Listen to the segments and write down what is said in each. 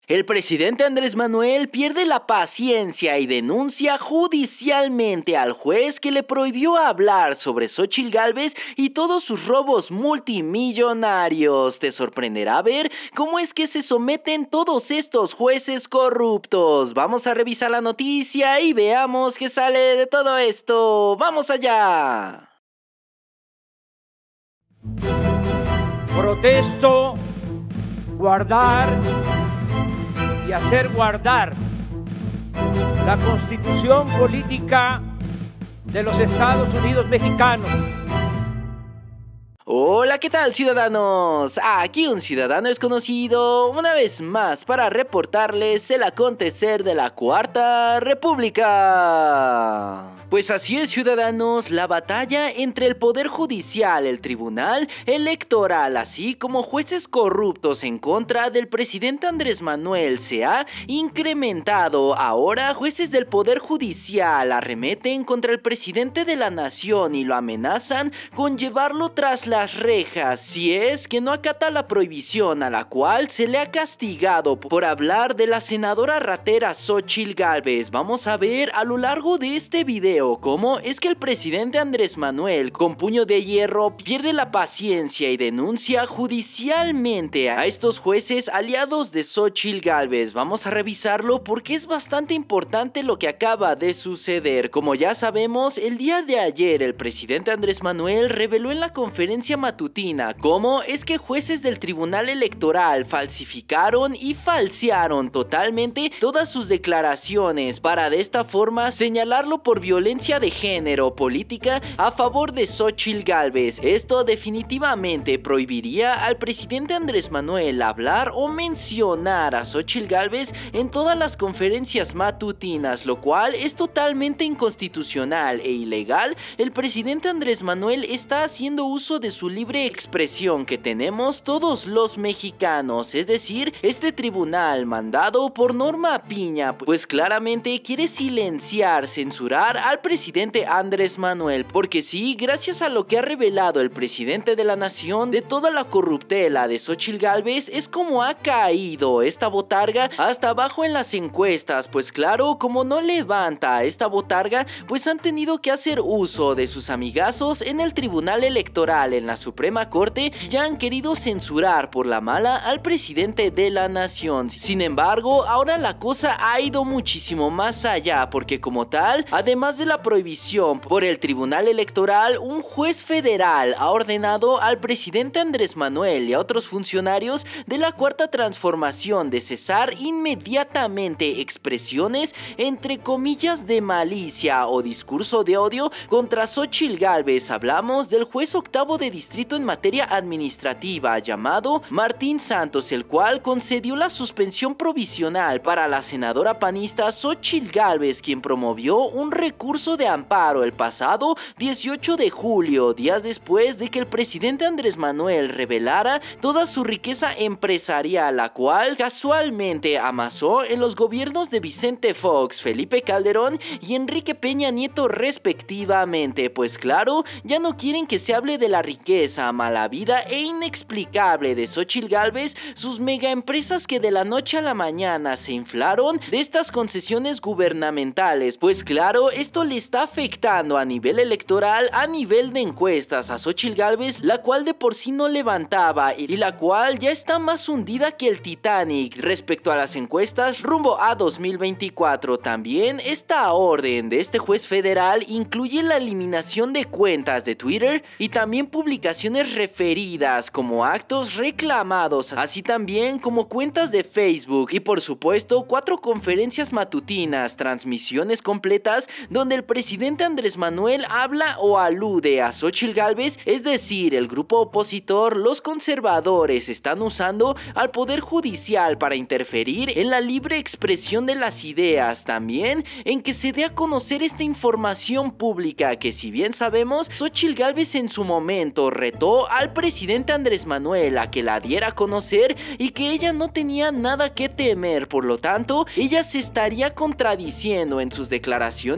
El presidente Andrés Manuel pierde la paciencia y denuncia judicialmente al juez que le prohibió hablar sobre Xóchitl Gálvez y todos sus robos multimillonarios. Te sorprenderá ver cómo es que se someten todos estos jueces corruptos. Vamos a revisar la noticia y veamos qué sale de todo esto. ¡Vamos allá! Protesto, guardar y hacer guardar la Constitución política de los Estados Unidos mexicanos. Hola, ¿qué tal, ciudadanos? Aquí un ciudadano es conocido una vez más para reportarles el acontecer de la Cuarta República. Pues así es, ciudadanos, la batalla entre el Poder Judicial, el Tribunal Electoral, así como jueces corruptos en contra del presidente Andrés Manuel se ha incrementado. Ahora, jueces del Poder Judicial arremeten contra el presidente de la nación y lo amenazan con llevarlo tras las rejas si es que no acata la prohibición a la cual se le ha castigado por hablar de la senadora ratera Xóchitl Gálvez. Vamos a ver a lo largo de este video cómo es que el presidente Andrés Manuel, con puño de hierro, pierde la paciencia y denuncia judicialmente a estos jueces aliados de Xóchitl Gálvez. Vamos a revisarlo porque es bastante importante lo que acaba de suceder. Como ya sabemos, el día de ayer el presidente Andrés Manuel reveló en la conferencia matutina cómo es que jueces del Tribunal Electoral falsificaron y falsearon totalmente todas sus declaraciones para de esta forma señalarlo por violencia de género política a favor de Xóchitl Gálvez. Esto definitivamente prohibiría al presidente Andrés Manuel hablar o mencionar a Xóchitl Gálvez en todas las conferencias matutinas, lo cual es totalmente inconstitucional e ilegal. El presidente Andrés Manuel está haciendo uso de su libre expresión que tenemos todos los mexicanos, es decir, este tribunal mandado por Norma Piña, pues claramente quiere silenciar, censurar al presidente Andrés Manuel, porque sí, gracias a lo que ha revelado el presidente de la nación de toda la corruptela de Xóchitl Gálvez, es como ha caído esta botarga hasta abajo en las encuestas. Pues claro, como no levanta esta botarga, pues han tenido que hacer uso de sus amigazos en el Tribunal Electoral, en la Suprema Corte, y ya han querido censurar por la mala al presidente de la nación. Sin embargo, ahora la cosa ha ido muchísimo más allá, porque como tal, además de la prohibición por el Tribunal Electoral, un juez federal ha ordenado al presidente Andrés Manuel y a otros funcionarios de la Cuarta Transformación de cesar inmediatamente expresiones entre comillas de malicia o discurso de odio contra Xóchitl Gálvez. Hablamos del juez octavo de distrito en materia administrativa llamado Martín Santos, el cual concedió la suspensión provisional para la senadora panista Xóchitl Gálvez, quien promovió un recurso de amparo el pasado 18 de julio, días después de que el presidente Andrés Manuel revelara toda su riqueza empresarial, la cual casualmente amasó en los gobiernos de Vicente Fox, Felipe Calderón y Enrique Peña Nieto respectivamente. Pues claro, ya no quieren que se hable de la riqueza mala vida e inexplicable de Xóchitl Gálvez, sus megaempresas que de la noche a la mañana se inflaron de estas concesiones gubernamentales. Pues claro, esto le está afectando a nivel electoral, a nivel de encuestas a Xóchitl Gálvez, la cual de por sí no levantaba y la cual ya está más hundida que el Titanic respecto a las encuestas rumbo a 2024. También esta orden de este juez federal incluye la eliminación de cuentas de Twitter y también publicaciones referidas como actos reclamados, así también como cuentas de Facebook y por supuesto 4 conferencias matutinas, transmisiones completas donde el presidente Andrés Manuel habla o alude a Xóchitl Gálvez, es decir, el grupo opositor, los conservadores, están usando al Poder Judicial para interferir en la libre expresión de las ideas, también en que se dé a conocer esta información pública que, si bien sabemos, Xóchitl Gálvez en su momento retó al presidente Andrés Manuel a que la diera a conocer y que ella no tenía nada que temer, por lo tanto, ella se estaría contradiciendo en sus declaraciones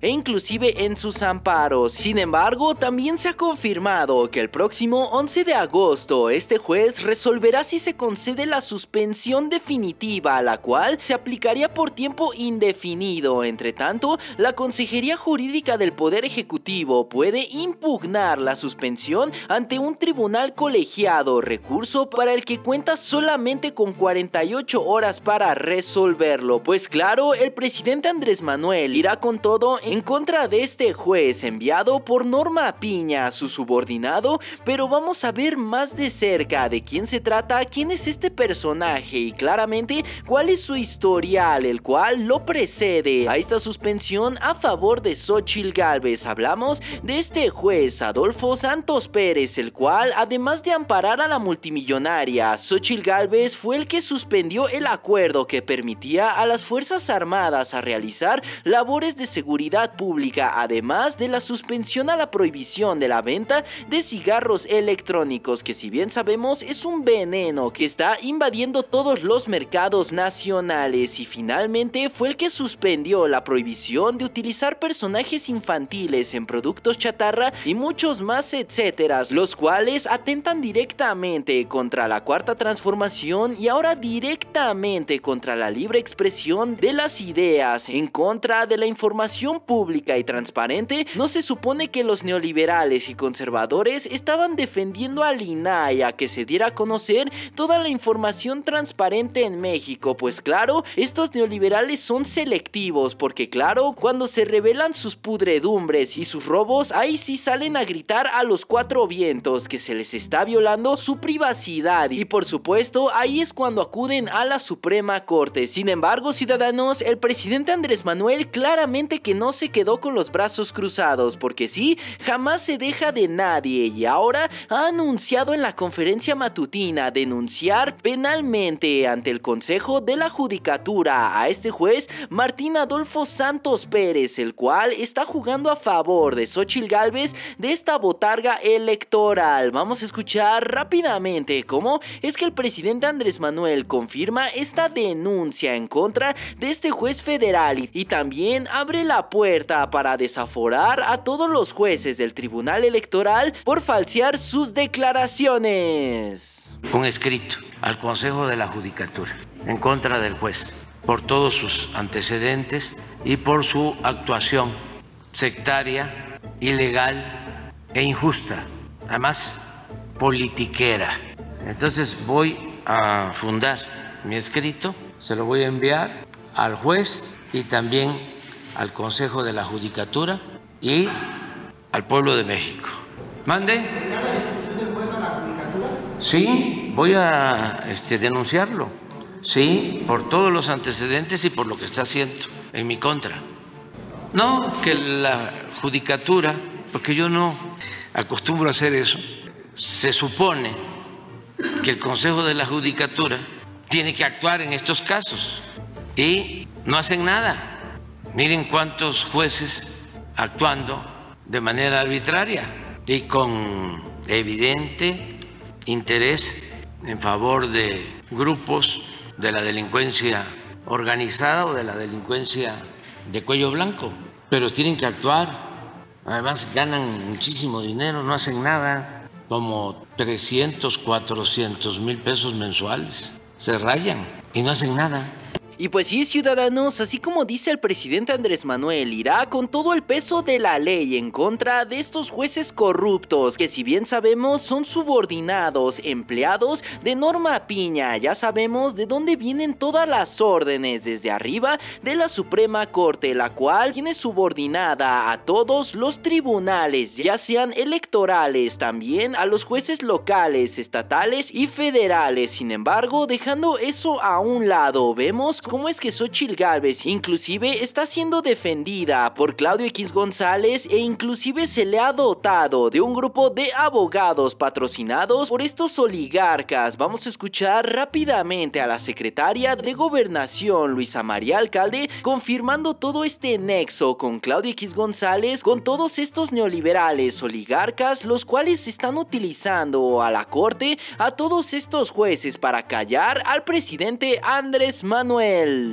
e inclusive en sus amparos. Sin embargo, también se ha confirmado que el próximo 11 de agosto este juez resolverá si se concede la suspensión definitiva, a la cual se aplicaría por tiempo indefinido. Entre tanto, la Consejería Jurídica del Poder Ejecutivo puede impugnar la suspensión ante un tribunal colegiado, recurso para el que cuenta solamente con 48 horas para resolverlo. Pues claro, el presidente Andrés Manuel irá con todo en contra de este juez enviado por Norma Piña, su subordinado, pero vamos a ver más de cerca de quién se trata, quién es este personaje y claramente cuál es su historial, el cual lo precede a esta suspensión a favor de Xóchitl Gálvez. Hablamos de este juez Adolfo Santos Pérez, el cual, además de amparar a la multimillonaria Xóchitl Gálvez, fue el que suspendió el acuerdo que permitía a las Fuerzas Armadas a realizar labores de seguridad pública, además de la suspensión a la prohibición de la venta de cigarros electrónicos, que si bien sabemos es un veneno que está invadiendo todos los mercados nacionales. Y finalmente fue el que suspendió la prohibición de utilizar personajes infantiles en productos chatarra y muchos más etcétera, los cuales atentan directamente contra la cuarta transformación y ahora directamente contra la libre expresión de las ideas, en contra de la información pública y transparente. No se supone que los neoliberales y conservadores estaban defendiendo al INAI a que se diera a conocer toda la información transparente en México. Pues claro, estos neoliberales son selectivos, porque claro, cuando se revelan sus pudredumbres y sus robos, ahí sí salen a gritar a los cuatro vientos que se les está violando su privacidad, y por supuesto ahí es cuando acuden a la Suprema Corte. Sin embargo, ciudadanos, el presidente Andrés Manuel claramente que no se quedó con los brazos cruzados, porque sí, jamás se deja de nadie, y ahora ha anunciado en la conferencia matutina denunciar penalmente ante el Consejo de la Judicatura a este juez Martín Adolfo Santos Pérez, el cual está jugando a favor de Xóchitl Gálvez de esta botarga electoral. Vamos a escuchar rápidamente cómo es que el presidente Andrés Manuel confirma esta denuncia en contra de este juez federal y también abre la puerta para desaforar a todos los jueces del Tribunal Electoral por falsear sus declaraciones. Un escrito al Consejo de la Judicatura en contra del juez por todos sus antecedentes y por su actuación sectaria, ilegal e injusta, además politiquera. Entonces voy a fundar mi escrito, se lo voy a enviar al juez y también al Consejo de la Judicatura y al pueblo de México. ¿Mande? Sí, voy a denunciarlo, sí, por todos los antecedentes y por lo que está haciendo en mi contra. No, que la Judicatura, porque yo no acostumbro a hacer eso, se supone que el Consejo de la Judicatura tiene que actuar en estos casos y no hacen nada. Miren cuántos jueces actuando de manera arbitraria y con evidente interés en favor de grupos de la delincuencia organizada o de la delincuencia de cuello blanco, pero tienen que actuar. Además ganan muchísimo dinero, no hacen nada, como 300, 400 mil pesos mensuales, se rayan y no hacen nada. Y pues sí, ciudadanos, así como dice el presidente Andrés Manuel, irá con todo el peso de la ley en contra de estos jueces corruptos, que si bien sabemos son subordinados, empleados de Norma Piña. Ya sabemos de dónde vienen todas las órdenes, desde arriba de la Suprema Corte, la cual tiene subordinada a todos los tribunales, ya sean electorales, también a los jueces locales, estatales y federales. Sin embargo, dejando eso a un lado, vemos cómo es que Xóchitl Gálvez inclusive está siendo defendida por Claudio X González, e inclusive se le ha dotado de un grupo de abogados patrocinados por estos oligarcas. Vamos a escuchar rápidamente a la secretaria de Gobernación, Luisa María Alcalde, confirmando todo este nexo con Claudio X González, con todos estos neoliberales oligarcas, los cuales están utilizando a la corte, a todos estos jueces para callar al presidente Andrés Manuel.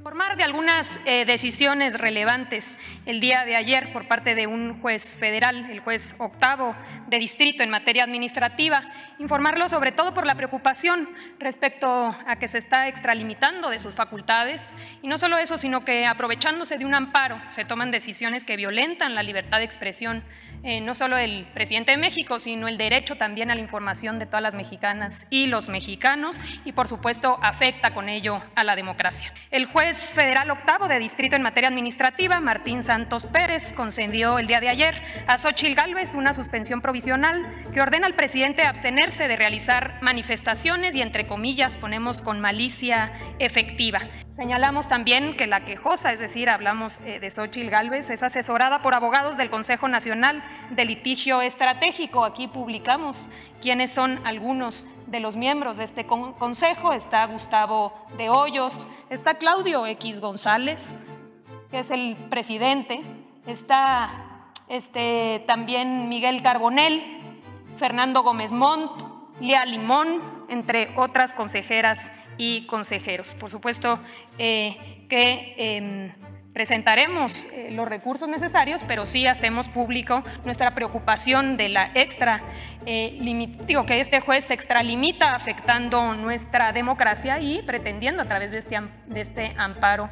Informar de algunas decisiones relevantes el día de ayer por parte de un juez federal, el juez octavo de distrito en materia administrativa. Informarlo sobre todo por la preocupación respecto a que se está extralimitando de sus facultades y no solo eso, sino que aprovechándose de un amparo se toman decisiones que violentan la libertad de expresión, no solo el presidente de México, sino el derecho también a la información de todas las mexicanas y los mexicanos y por supuesto afecta con ello a la democracia. El juez federal octavo de distrito en materia administrativa, Martín Santos Pérez, concedió el día de ayer a Xóchitl Gálvez una suspensión provisional que ordena al presidente abstenerse de realizar manifestaciones y entre comillas ponemos con malicia efectiva. Señalamos también que la quejosa, es decir, hablamos de Xóchitl Gálvez, es asesorada por abogados del Consejo Nacional de Litigio Estratégico. Aquí publicamos quiénes son algunos de los miembros de este consejo. Está Gustavo de Hoyos, está Claudio X González, que es el presidente, está también Miguel Carbonell, Fernando Gómez Montt, Lía Limón, entre otras consejeras y consejeros. Por supuesto presentaremos los recursos necesarios, pero sí hacemos público nuestra preocupación de la que este juez se extralimita afectando nuestra democracia y pretendiendo a través de este amparo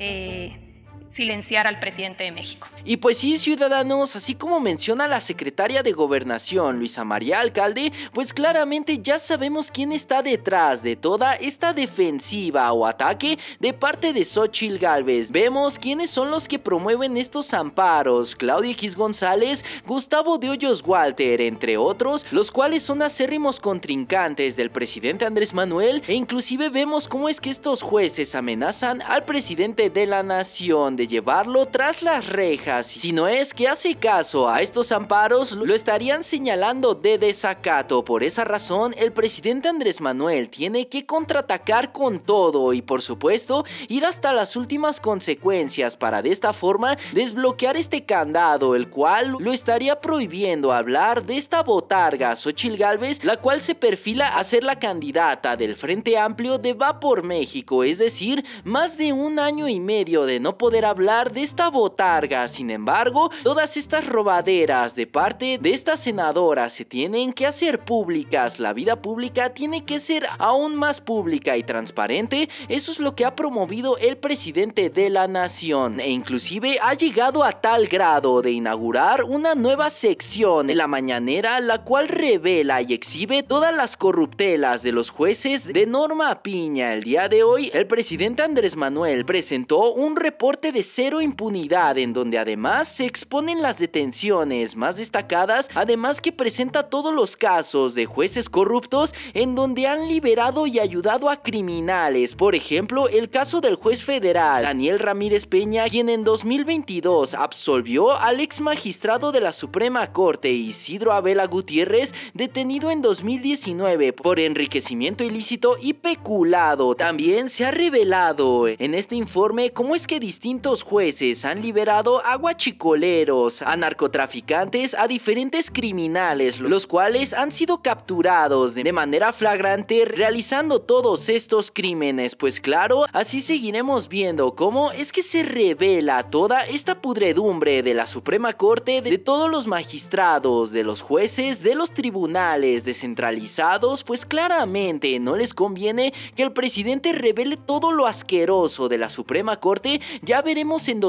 silenciar al presidente de México. Y pues sí, ciudadanos, así como menciona la secretaria de Gobernación, Luisa María Alcalde, pues claramente ya sabemos quién está detrás de toda esta defensiva o ataque de parte de Xóchitl Gálvez. Vemos quiénes son los que promueven estos amparos: Claudio X González, Gustavo de Hoyos Walter, entre otros, los cuales son acérrimos contrincantes del presidente Andrés Manuel, e inclusive vemos cómo es que estos jueces amenazan al presidente de la nación de llevarlo tras las rejas. Si no es que hace caso a estos amparos, lo estarían señalando de desacato. Por esa razón, el presidente Andrés Manuel tiene que contraatacar con todo y, por supuesto, ir hasta las últimas consecuencias para de esta forma desbloquear este candado, el cual lo estaría prohibiendo hablar de esta botarga Xóchitl Gálvez, la cual se perfila a ser la candidata del Frente Amplio de Va por México, es decir, más de 1 año y medio de no poder hablar de esta botarga. Sin embargo, todas estas robaderas de parte de esta senadora se tienen que hacer públicas. La vida pública tiene que ser aún más pública y transparente. Eso es lo que ha promovido el presidente de la nación, e inclusive ha llegado a tal grado de inaugurar una nueva sección en la mañanera, la cual revela y exhibe todas las corruptelas de los jueces de Norma Piña. El día de hoy, el presidente Andrés Manuel presentó un reporte de cero impunidad, en donde además se exponen las detenciones más destacadas, además que presenta todos los casos de jueces corruptos en donde han liberado y ayudado a criminales. Por ejemplo, el caso del juez federal Daniel Ramírez Peña, quien en 2022 absolvió al ex magistrado de la Suprema Corte Isidro Abela Gutiérrez, detenido en 2019 por enriquecimiento ilícito y peculado. También se ha revelado en este informe cómo es que distintos jueces han liberado a guachicoleros, a narcotraficantes, a diferentes criminales, los cuales han sido capturados de manera flagrante realizando todos estos crímenes. Pues claro, así seguiremos viendo cómo es que se revela toda esta pudredumbre de la Suprema Corte, de todos los magistrados, de los jueces, de los tribunales descentralizados. Pues claramente no les conviene que el presidente revele todo lo asqueroso de la Suprema Corte. Ya veremos en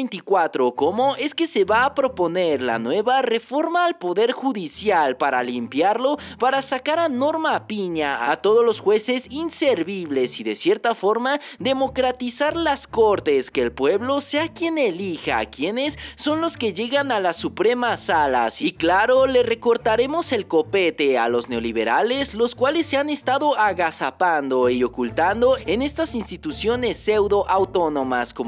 2024 cómo es que se va a proponer la nueva reforma al Poder Judicial para limpiarlo, para sacar a Norma Piña, a todos los jueces inservibles y de cierta forma democratizar las cortes, que el pueblo sea quien elija quiénes son los que llegan a las supremas salas. Y claro, le recortaremos el copete a los neoliberales, los cuales se han estado agazapando y ocultando en estas instituciones pseudo autónomas como lo es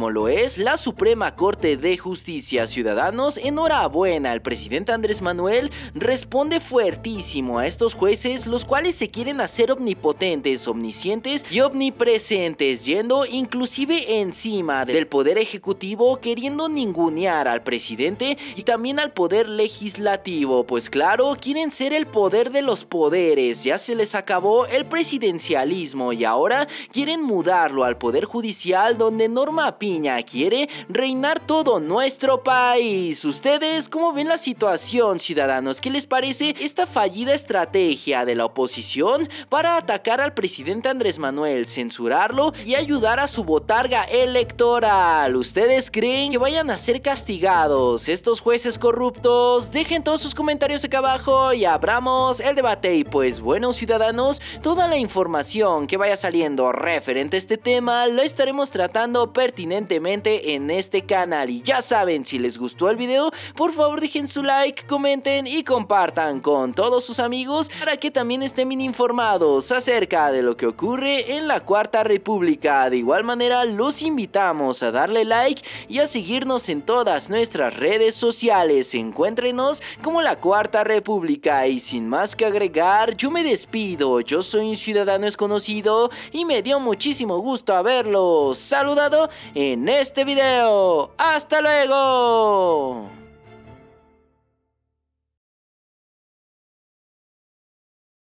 pues la Suprema Corte de Justicia, ciudadanos, enhorabuena, el presidente Andrés Manuel responde fuertísimo a estos jueces, los cuales se quieren hacer omnipotentes, omniscientes y omnipresentes, yendo inclusive encima del poder ejecutivo, queriendo ningunear al presidente y también al poder legislativo. Pues claro, quieren ser el poder de los poderes, ya se les acabó el presidencialismo y ahora quieren mudarlo al poder judicial, donde Norma Piña quiere reinar todo nuestro país. ¿Ustedes cómo ven la situación, ciudadanos? ¿Qué les parece esta fallida estrategia de la oposición para atacar al presidente Andrés Manuel, censurarlo y ayudar a su botarga electoral? ¿Ustedes creen que vayan a ser castigados estos jueces corruptos? Dejen todos sus comentarios acá abajo y abramos el debate. Y pues bueno, ciudadanos, toda la información que vaya saliendo referente a este tema la estaremos tratando pertinentemente en este canal. Y ya saben, si les gustó el video, por favor dejen su like, comenten y compartan con todos sus amigos para que también estén bien informados acerca de lo que ocurre en la Cuarta República. De igual manera, los invitamos a darle like y a seguirnos en todas nuestras redes sociales. Encuéntrenos como la Cuarta República. Y sin más que agregar, yo me despido. Yo soy un ciudadano desconocido y me dio muchísimo gusto haberlos saludado en este video. ¡Hasta luego!